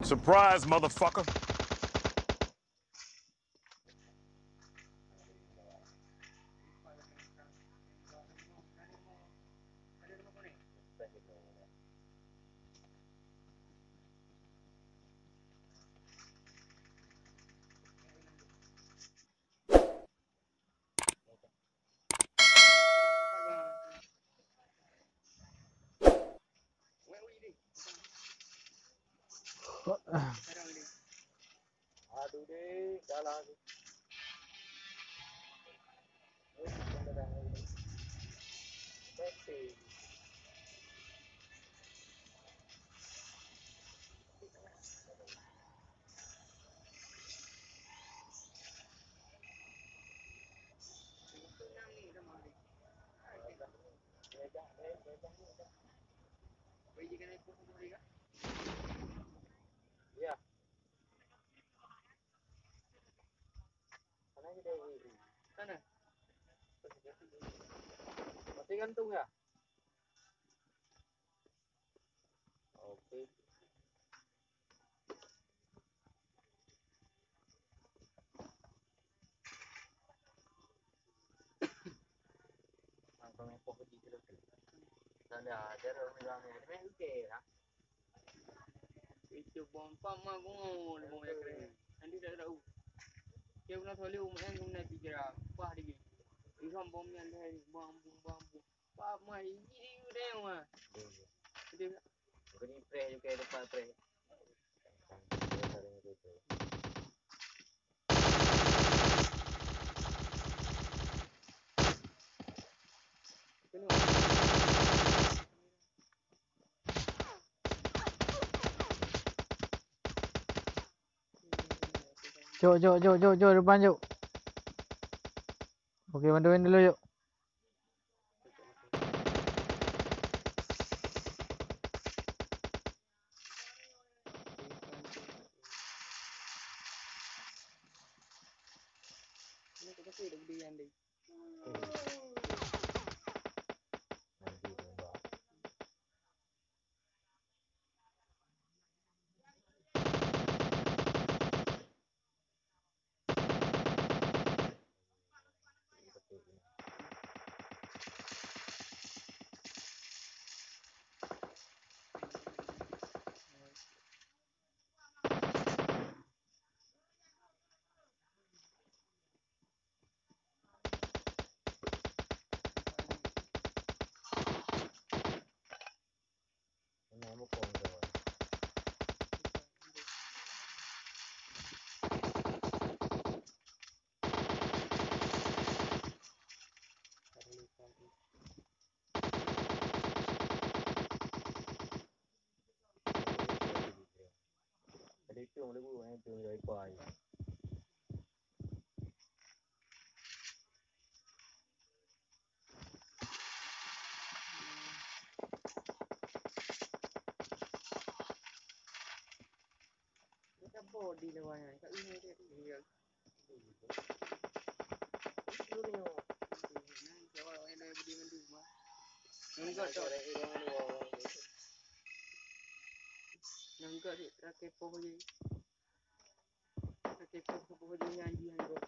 Surprise, motherfucker. Aduh deh, jalan. Iya. Mana kita ini? Sana. Mati gantung ya? Oke. Langsung epoh di terus. Sana ada orang yang main ukir. Itu bom pam mah gua mau keren. Nanti dah tahu. Dia pernah tholi umur yang guna pikir apa hari ini. Ikan bom yang dah bambu. Pak mah ini udah mah. Jadi bukan pre juga depan pre. Cuk, depan cuk. Okey, bantuin dulu yuk. Ini kita sih udah beli yang deh. Ini mau kongsi. Jadi itu yang lebih banyak tu dari kuai. Kita body lewatnya. Kat ini dia. Itu ni. Jawab yang dah beli mandu mah. Enggak tak. Enggak sih terakhir poh je. Terakhir poh je nyanyi enggak.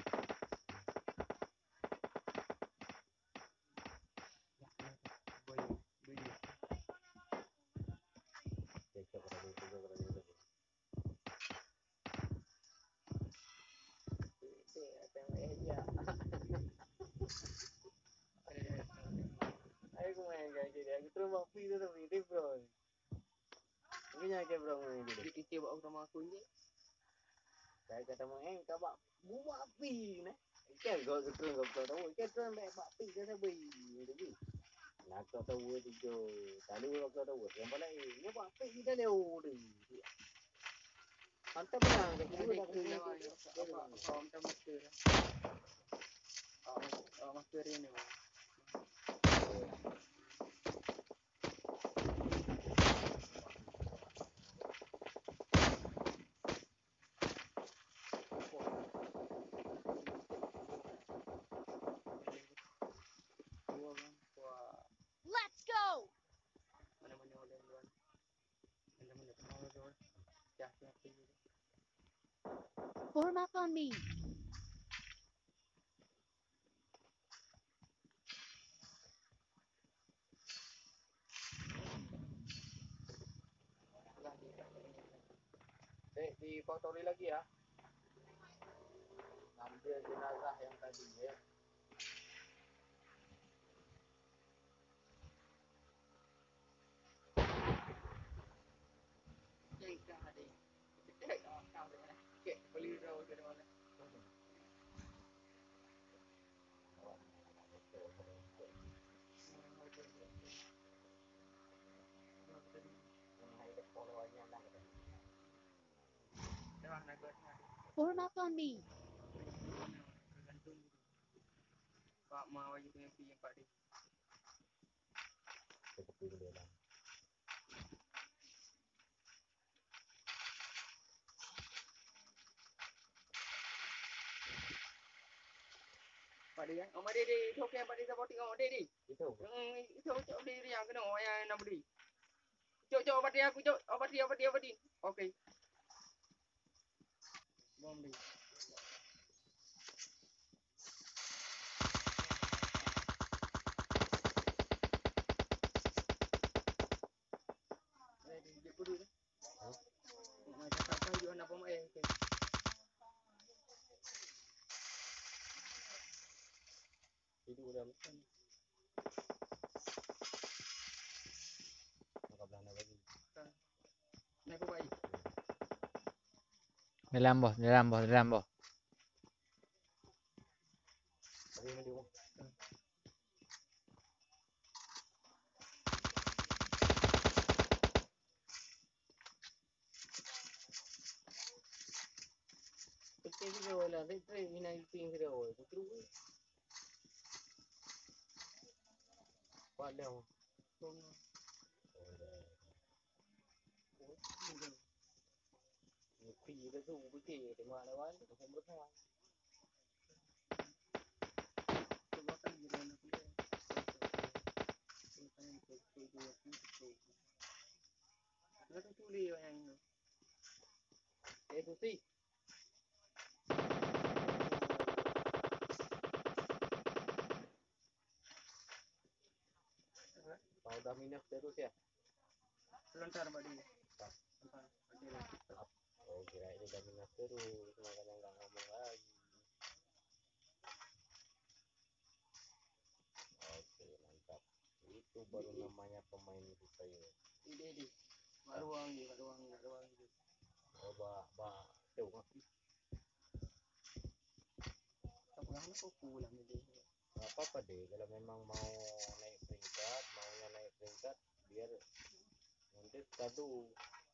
Aku main kayak gini, aku terus mau pilih tu pilih bro. Ini nyake bro main gitu. Jadi kita bawa sama aku ni. Saya kata main kau bawa buat api ni. Kan kau terus kau tahu, kan terus main bawa api dia tu beri. Nak kau tahu tu, tadi kau tahu. Yang mana ini bawa api kita ni tu. Mantap lah, kita dah kena apa macam masker. Masker ini. Let's go. Mana-mana orang luar. Mana-mana orang luar. Form up on me. Di kotori lagi ya. Ambil jenazah yang tadi ya. Form up on me. Pak mau aja punya yang Pak di. Seperti dia lah. Pak dia, oma dia di, itu okey Pak dia support tengok dia di. Itu. Itu dia yang kena yang nak beli. Cok obat dia aku cok, obat dia. Okey. Bom di. Dia kudu. Macam apa juga nak bom okey. Itu udah makan. Maka belanda lagi. Nak apa baik? Dalam bos. Tadi mandi bom. Betul juga lah. Betul minat ping dia. Betul. Ada. Phi cái dù cái gì thì mà nó bán không biết sao. Itu sih. Kalau udah minus terus ya. Lontar badi. Oh kira ini udah minus terus makanya nggak ngomong lagi. Oke mantap. Itu baru namanya pemain kita ya. Ini. Ruang gitu. Oh jauh kan? Pulang kok pulang ini. Gak apa-apa deh kalau memang mau naik peringkat biar nanti stadu.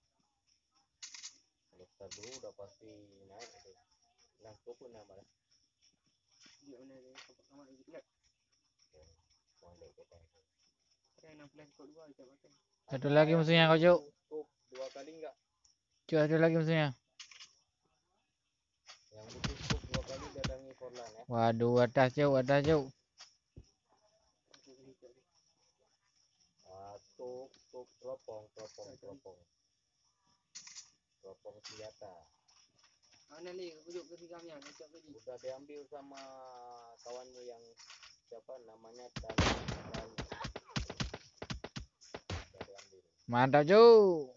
Kalau stadu udah pasti naik deh. Langsung pun nama lah. Dia udah deh sama gitu ya. Boleh kita. Saya 16 kok 2 coba kan. Satu lagi musuhnya kau Cuk. Cukup 2 kali enggak? Cuk, satu lagi musuhnya. Yang butuh cukup 2 kali datangi Forlan ya. Waduh, atas Cuk. Tuk teropong senjata. Mana ni duduk ke kami yang udah diambil sama kawanmu yang siapa namanya Dan. Udah diambil. Mantap Cuk.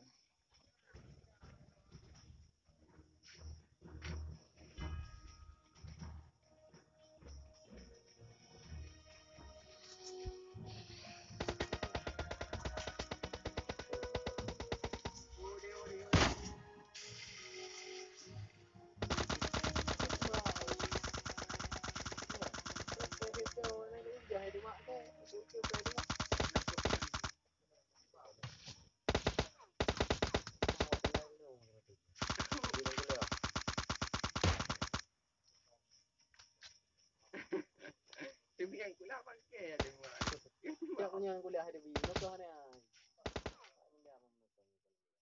Yang kuliah ada di mana? Yang kuliah ada di mana?